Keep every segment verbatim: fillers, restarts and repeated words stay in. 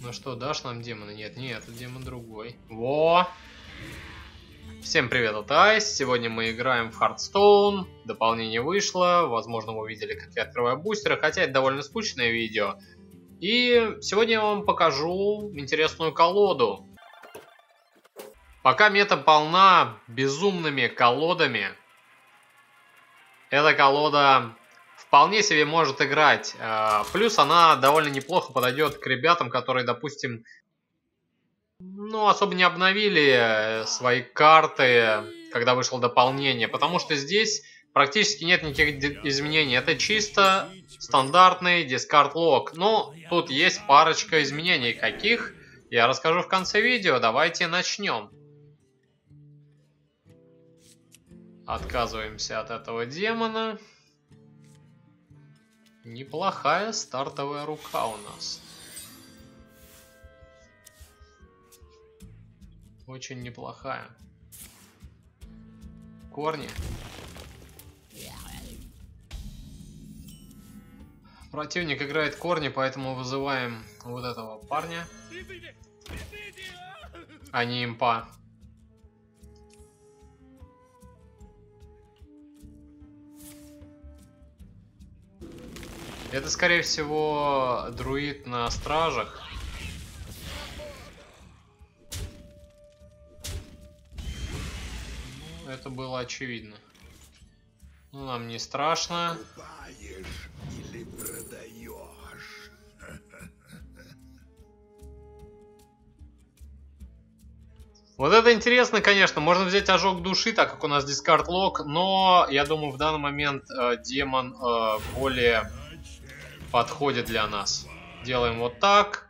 Ну что, дашь нам демона? Нет, нет, это демон другой. Во! Всем привет, это Айс. Сегодня мы играем в Hearthstone. Дополнение вышло. Возможно, вы видели, как я открываю бустеры. Хотя это довольно скучное видео. И сегодня я вам покажу интересную колоду. Пока мета полна безумными колодами, эта колода вполне себе может играть. Плюс она довольно неплохо подойдет к ребятам, которые, допустим, ну, особо не обновили свои карты, когда вышло дополнение. Потому что здесь практически нет никаких изменений. Это чисто стандартный дискард лог. Но тут есть парочка изменений. Каких? Я расскажу в конце видео. Давайте начнем. Отказываемся от этого демона. Неплохая стартовая рука у нас. Очень неплохая. Корни. Противник играет корни, поэтому вызываем вот этого парня. А не импа. Это, скорее всего, друид на стражах. Ну, это было очевидно. Ну, нам не страшно. Покупаешь или продаешь? Вот это интересно, конечно. Можно взять ожог души, так как у нас дискард лог, но я думаю, в данный момент э, демон э, более подходит для нас. Делаем вот так.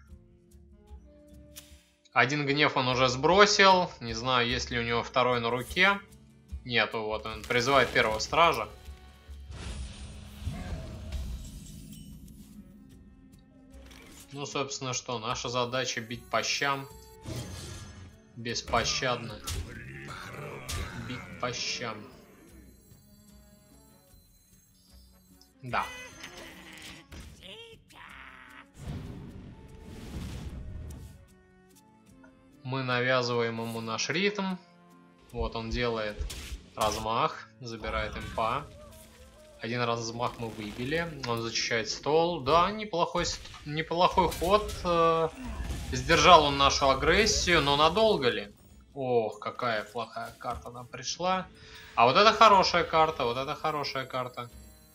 Один гнев он уже сбросил. Не знаю, есть ли у него второй на руке. Нету, вот он призывает первого стража. Ну, собственно, что? Наша задача бить по щам. Беспощадно. Бить по щам. Да. Мы навязываем ему наш ритм. Вот он делает размах, забирает импа. Один размах мы выбили. Он зачищает стол. Да, неплохой, неплохой ход. Сдержал он нашу агрессию, но надолго ли? Ох, какая плохая карта нам пришла. А вот это хорошая карта, вот это хорошая карта.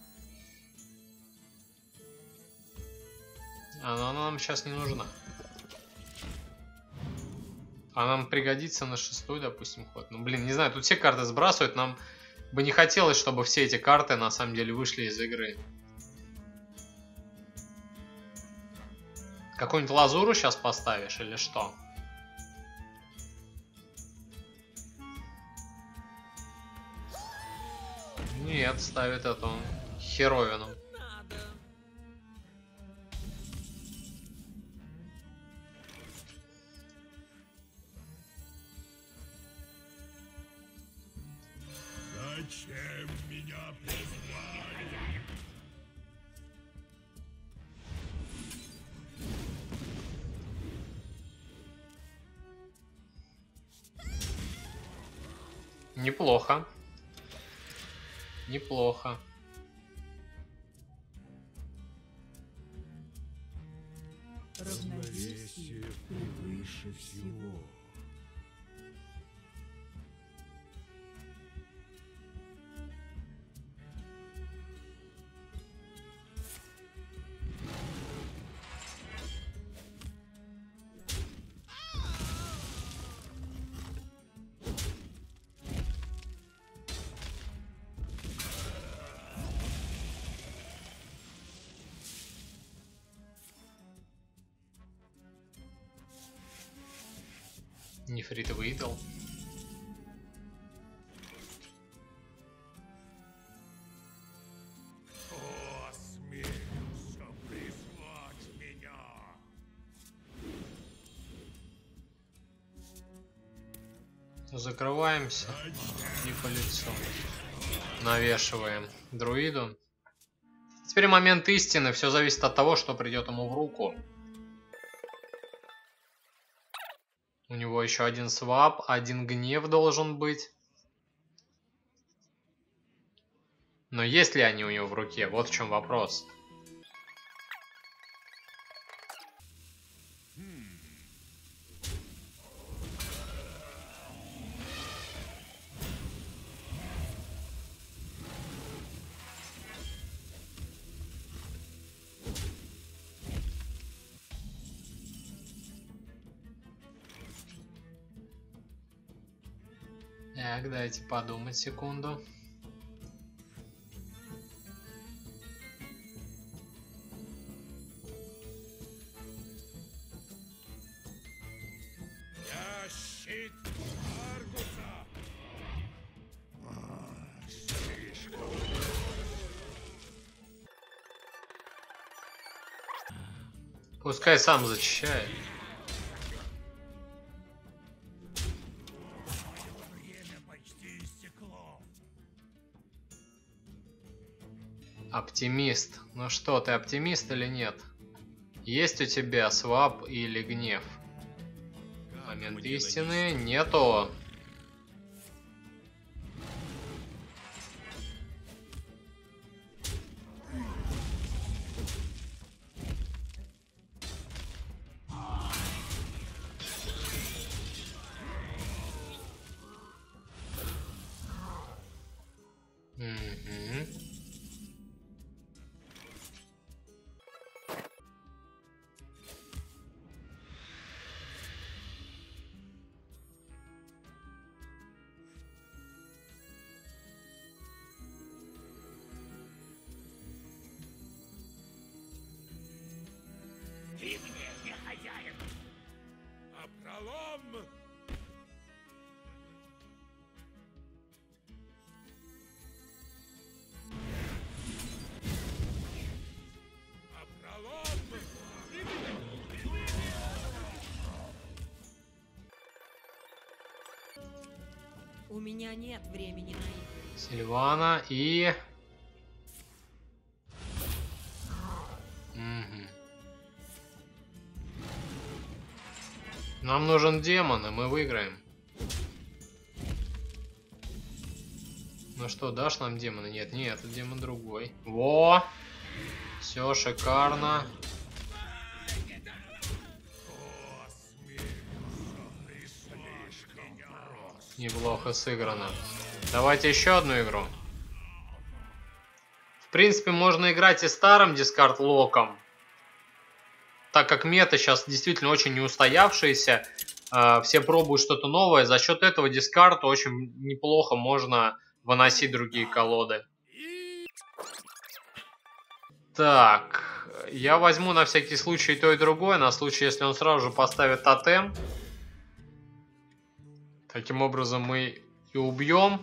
Она нам сейчас не нужна. А нам пригодится на шестой, допустим, ход. Ну, блин, не знаю, тут все карты сбрасывают. Нам бы не хотелось, чтобы все эти карты на самом деле вышли из игры. Какую-нибудь лазуру сейчас поставишь или что? Нет, ставит эту херовину. Зачем меня призвали? Неплохо. Неплохо. Равновесие превыше всего. Нефритовый идол. Кто осмелился призвать меня? Закрываемся и по лицу. Навешиваем друиду. Теперь момент истины. Все зависит от того, что придет ему в руку. У него еще один свап, один гнев должен быть. Но есть ли они у него в руке? Вот в чем вопрос. Так, дайте подумать секунду. Я щит Аргуса. А, слишком. Пускай сам зачищает. Время почти истекло. Оптимист. Ну что, ты оптимист или нет? Есть у тебя свап или гнев? Момент истины нету. Угу. Ты мне не хозяин. А пролом. А пролом. У меня нет времени на игры. Сильвана и... Угу. Нам нужен демон, и мы выиграем. Ну что, дашь нам демона? Нет, нет, это демон другой. Во! Все шикарно. Неплохо сыграно. Давайте еще одну игру. В принципе, можно играть и старым дискард-локом. Так как мета сейчас действительно очень неустоявшаяся. Э, все пробуют что-то новое. За счет этого дискард очень неплохо можно выносить другие колоды. Так, я возьму на всякий случай и то, и другое. На случай, если он сразу же поставит тотем. Таким образом мы и убьем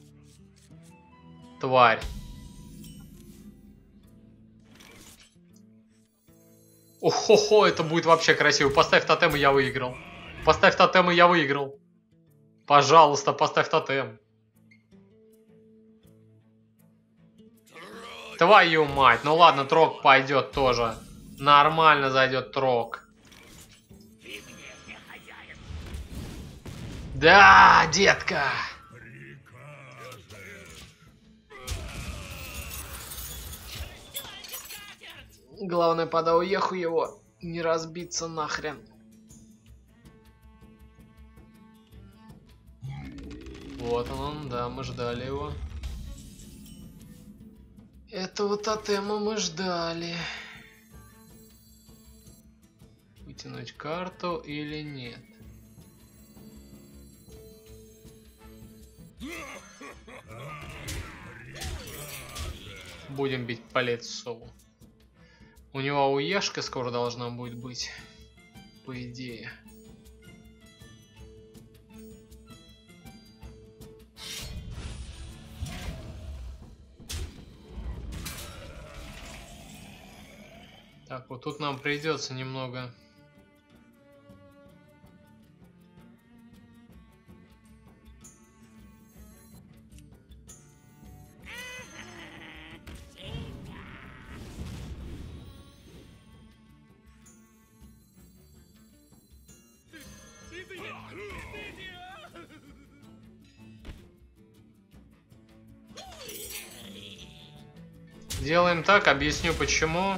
тварь. Охо-хо, это будет вообще красиво. Поставь тотем, и я выиграл. Поставь тотем, и я выиграл. Пожалуйста, поставь тотем. Твою мать. Ну ладно, трог пойдет тоже. Нормально зайдет трог. Да, детка. Главное, пода уеху его, не разбиться нахрен. Вот он, да, мы ждали его. Этого тотема мы ждали. Вытянуть карту или нет? Будем бить по лицу. У него ауешка скоро должна будет быть, по идее. Так, вот тут нам придется немного... Сделаем так, объясню почему.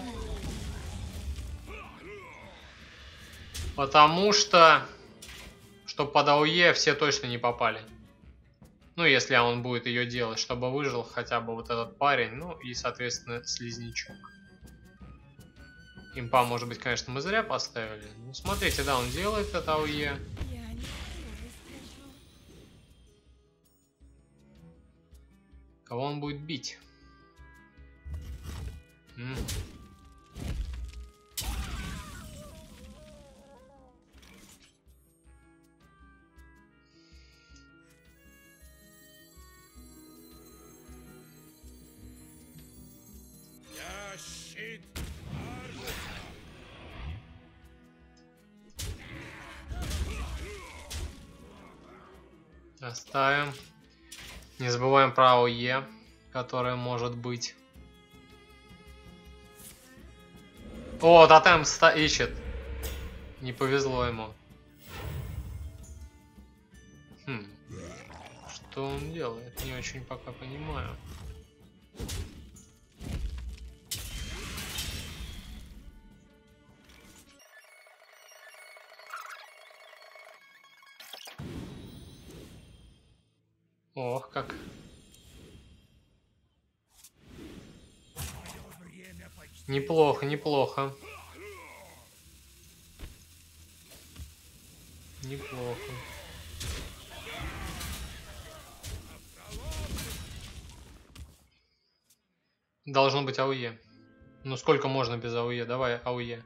Потому что, чтобы под АОЕ все точно не попали. Ну, если он будет ее делать, чтобы выжил хотя бы вот этот парень, ну и, соответственно, слизнячок. Импа, может быть, конечно, мы зря поставили. Ну, смотрите, да, он делает это АОЕ. Я не выскажу. Кого он будет бить? М. Я щит Оставим. Не забываем про АОЕ, которое может быть. О, тотем ищет. Не повезло ему. Хм. Что он делает? Не очень пока понимаю. Ох, как. время почти. Неплохо, неплохо. Неплохо. Должно быть АОЕ. Ну сколько можно без АОЕ? Давай АОЕ.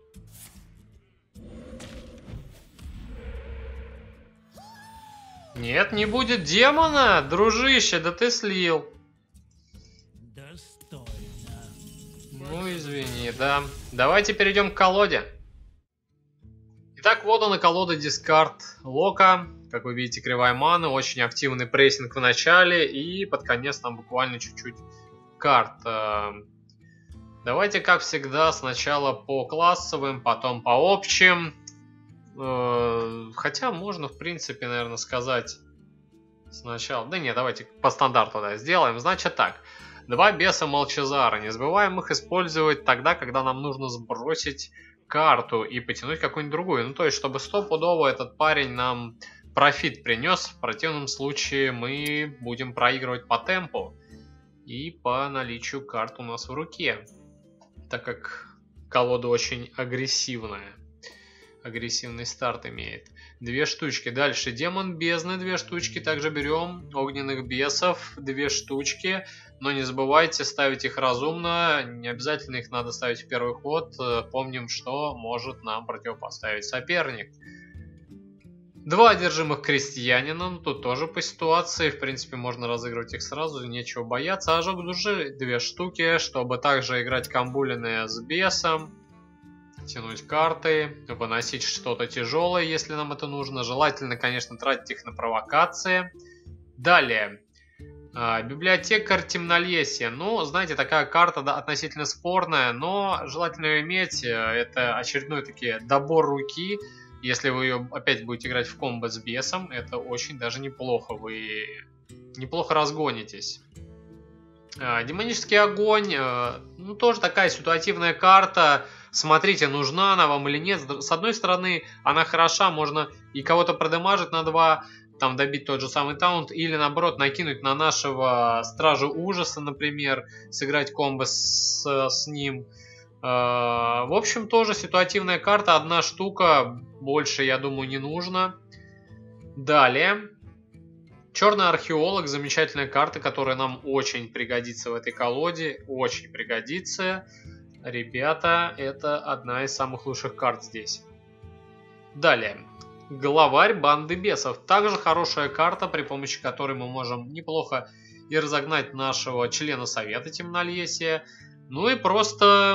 Нет, не будет демона, дружище, да ты слил. Достойно. Ну извини, да. Давайте перейдем к колоде. Итак, вот она колода дискард Лока. Как вы видите, кривая маны, очень активный прессинг в начале и под конец там буквально чуть-чуть карт. Давайте, как всегда, сначала по классовым, потом по общим. Хотя можно, в принципе, наверное, сказать сначала. Да нет, давайте по стандарту да, сделаем. Значит так. Два беса Молчазара. Не забываем их использовать тогда, когда нам нужно сбросить карту и потянуть какую-нибудь другую. Ну, то есть, чтобы стопудово этот парень нам профит принес. В противном случае мы будем проигрывать по темпу и по наличию карт у нас в руке. Так как колода очень агрессивная. Агрессивный старт имеет. Две штучки. Дальше демон бездны, две штучки. Также берем огненных бесов, две штучки. Но не забывайте ставить их разумно. Не обязательно их надо ставить в первый ход. Помним, что может нам противопоставить соперник. Два одержимых крестьянина. Ну, тут тоже по ситуации. В принципе, можно разыгрывать их сразу. Нечего бояться. Ожог души две штуки. Чтобы также играть камбулиные с бесом. Тянуть карты, выносить что-то тяжелое, если нам это нужно. Желательно, конечно, тратить их на провокации. Далее. Библиотекарь Темнолесья. Ну, знаете, такая карта да, относительно спорная, но желательно ее иметь. Это очередной таки добор руки. Если вы ее опять будете играть в комбо с бесом, это очень даже неплохо. Вы неплохо разгонитесь. Демонический огонь. Ну, тоже такая ситуативная карта. Смотрите, нужна она вам или нет. С одной стороны, она хороша, можно и кого-то продемажить на два, там добить тот же самый таунт, или наоборот накинуть на нашего Стража Ужаса, например, сыграть комбо с, с ним. В общем, тоже ситуативная карта, одна штука, больше, я думаю, не нужно. Далее. Черный археолог, замечательная карта, которая нам очень пригодится в этой колоде, очень пригодится. Ребята, это одна из самых лучших карт здесь. Далее. Главарь банды бесов. Также хорошая карта, при помощи которой мы можем неплохо и разогнать нашего члена совета Темнолесья. Ну и просто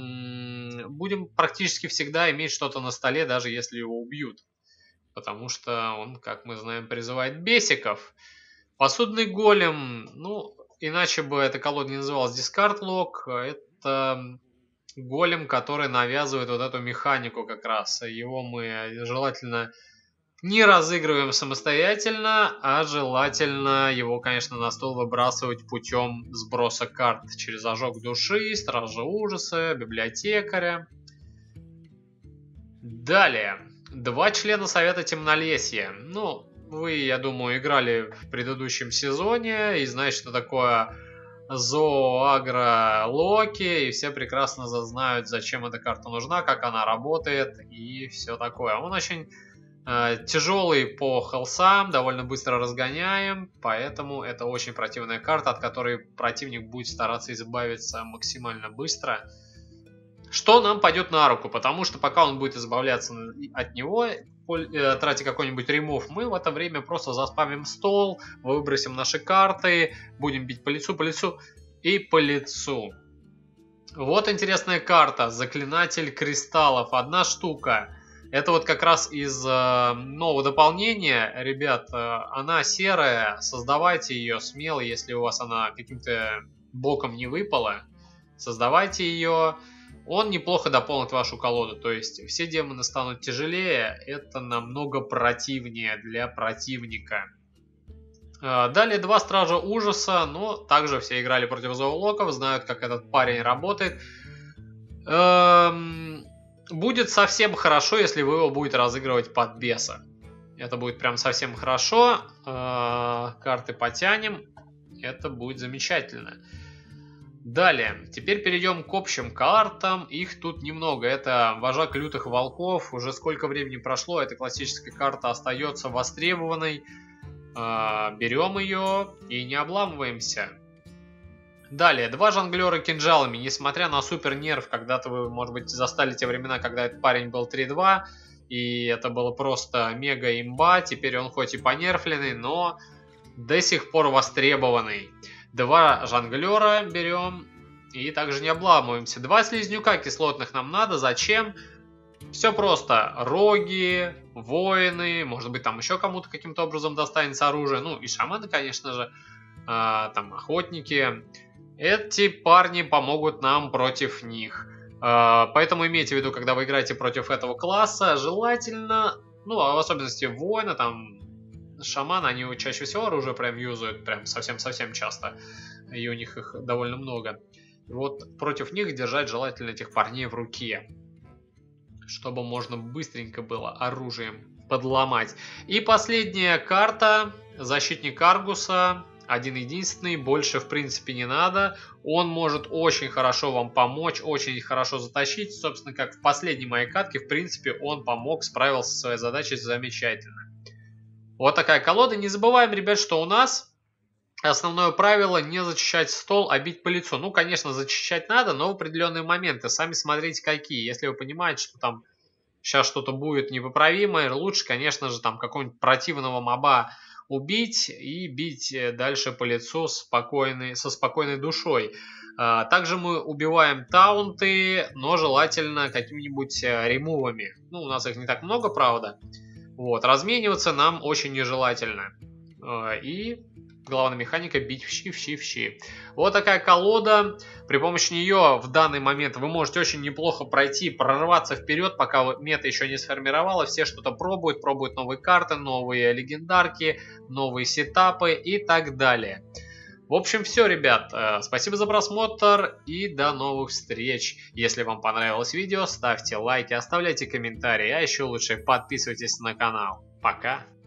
будем практически всегда иметь что-то на столе, даже если его убьют. Потому что он, как мы знаем, призывает бесиков. Посудный голем. Ну, иначе бы эта колода не называлась Discard Lock. Это голем, который навязывает вот эту механику как раз. Его мы желательно Не разыгрываем самостоятельно, а желательно его, конечно, на стол выбрасывать путем сброса карт через ожог души, стража ужаса, библиотекаря. Далее. Два члена Совета Темнолесья. Ну, вы, я думаю, играли в предыдущем сезоне и знаете, что такое зооагро Локи, и все прекрасно знают, зачем эта карта нужна, как она работает и все такое. Он очень э, тяжелый по хелсам, довольно быстро разгоняем, поэтому это очень противная карта, от которой противник будет стараться избавиться максимально быстро. Что нам пойдет на руку, потому что пока он будет избавляться от него, тратя какой-нибудь ремов, мы в это время просто заспамим стол, выбросим наши карты, будем бить по лицу, по лицу и по лицу. Вот интересная карта, Заклинатель Кристаллов, одна штука. Это вот как раз из э, нового дополнения, ребят, э, она серая, создавайте ее смело, если у вас она каким-то боком не выпала, создавайте ее. Он неплохо дополнит вашу колоду, то есть все демоны станут тяжелее, это намного противнее для противника. Далее два Стража Ужаса, но также все играли против зоолоков, знают, как этот парень работает. Будет совсем хорошо, если вы его будете разыгрывать под беса. Это будет прям совсем хорошо, карты потянем, это будет замечательно. Далее, теперь перейдем к общим картам, их тут немного, это Вожак Лютых Волков, уже сколько времени прошло, эта классическая карта остается востребованной, э, берем ее и не обламываемся. Далее, два Жонглера Кинжалами, несмотря на супер нерв, когда-то вы, может быть, застали те времена, когда этот парень был три-два, и это было просто мега имба, теперь он хоть и понерфленный, но до сих пор востребованный. Два жонглера берем и также не обламываемся. Два слизнюка кислотных нам надо. Зачем? Все просто. Роги, воины, может быть там еще кому-то каким-то образом достанется оружие. Ну и шаманы, конечно же. А, там охотники. Эти парни помогут нам против них. А, поэтому имейте в виду, когда вы играете против этого класса, желательно, ну а в особенности воина, там... Шаманы, они чаще всего оружие прям юзают, прям совсем-совсем часто, и у них их довольно много. Вот против них держать желательно этих парней в руке, чтобы можно быстренько было оружием подломать. И последняя карта, Защитник Аргуса, один-единственный, больше в принципе не надо. Он может очень хорошо вам помочь, очень хорошо затащить, собственно, как в последней моей катке, в принципе, он помог, справился со своей задачей замечательно. Вот такая колода. Не забываем, ребят, что у нас основное правило не зачищать стол, а бить по лицу. Ну, конечно, зачищать надо, но в определенные моменты. Сами смотрите, какие. Если вы понимаете, что там сейчас что-то будет непоправимое, лучше, конечно же, там какого-нибудь противного моба убить и бить дальше по лицу спокойной, со спокойной душой. Также мы убиваем таунты, но желательно какими-нибудь ремувами. Ну, у нас их не так много, правда. Вот, размениваться нам очень нежелательно. И главная механика бить в щи, в щи, в щи. Вот такая колода. При помощи нее в данный момент вы можете очень неплохо пройти, прорваться вперед, пока мета еще не сформировала. Все что-то пробуют, пробуют новые карты, новые легендарки, новые сетапы и так далее. В общем, все, ребят. Спасибо за просмотр и до новых встреч. Если вам понравилось видео, ставьте лайки, оставляйте комментарии, а еще лучше подписывайтесь на канал. Пока!